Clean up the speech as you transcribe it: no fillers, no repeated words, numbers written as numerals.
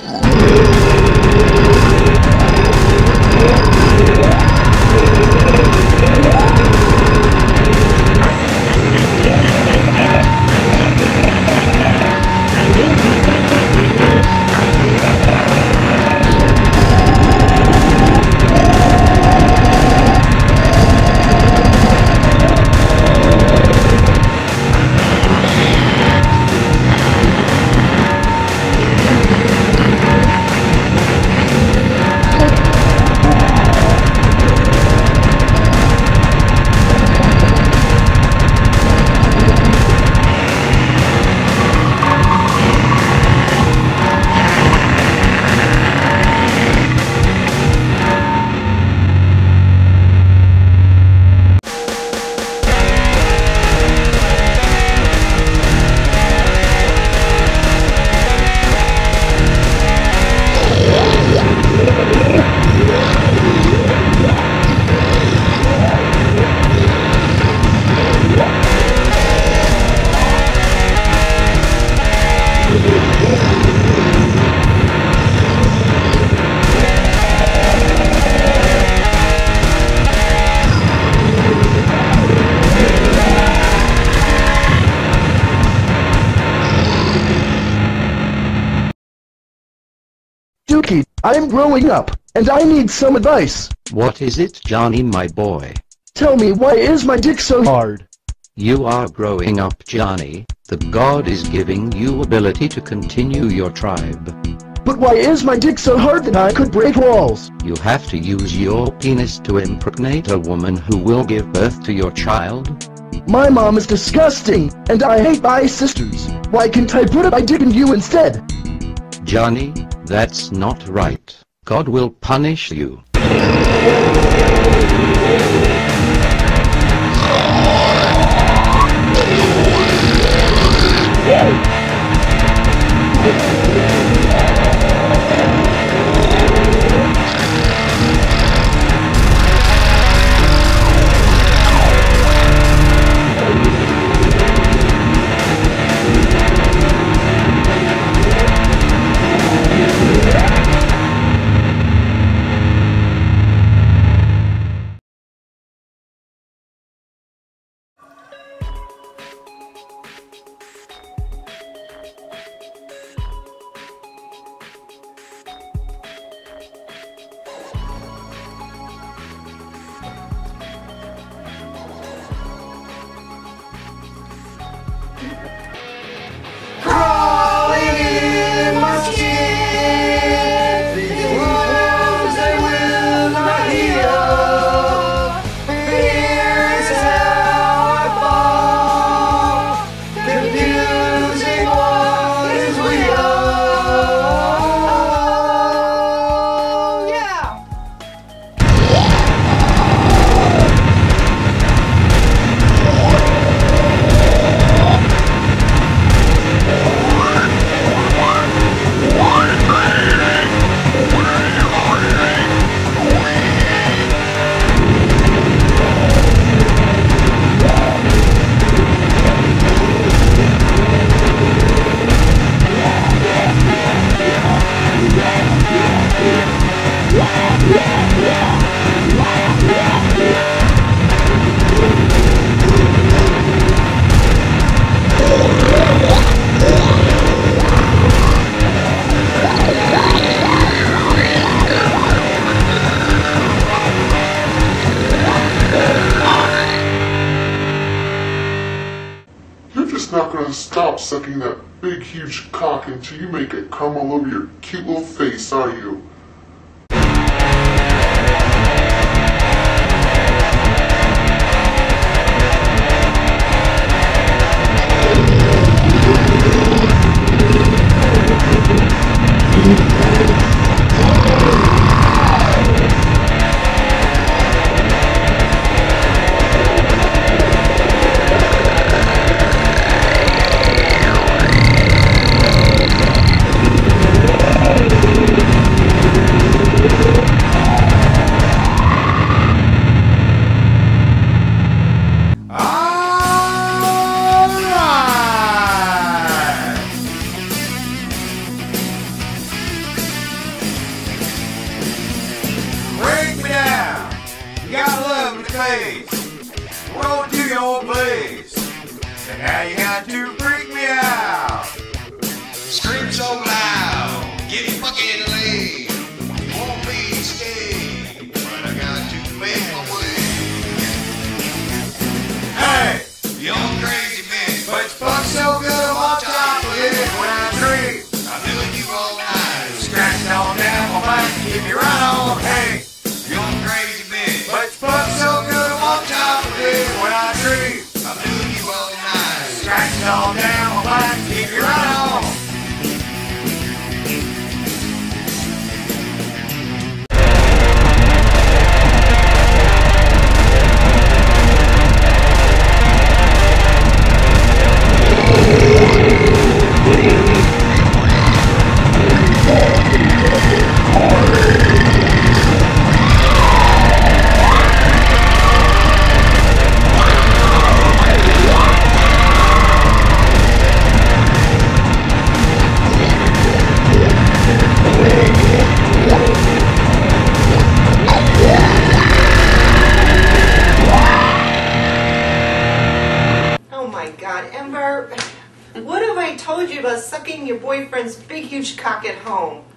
Dookie, I'm growing up, and I need some advice. What is it, Johnny, my boy? Tell me, why is my dick so hard? You are growing up, Johnny. The God is giving you ability to continue your tribe. But why is my dick so hard that I could break walls? You have to use your penis to impregnate a woman who will give birth to your child. My mom is disgusting, and I hate my sisters. Why can't I put my dick in you instead? Johnny, that's not right. God will punish you. Not gonna stop sucking that big huge cock until you make it come all over your cute little face, are you? got to freak me out. Scream so loud, get it fucking laid. Won't be stay, but I got to make my way. Hey, young crazy bitch, but you fuck so good I'm on top of it when I dream. I'm doing you all night, scratching on down my back, keep me right on. Hey, young crazy bitch, but you fuck so good I'm on top of it when I dream. I'm doing you all night, scratching on down my back, keep me right on. God, Ember, what have I told you about sucking your boyfriend's big huge cock at home?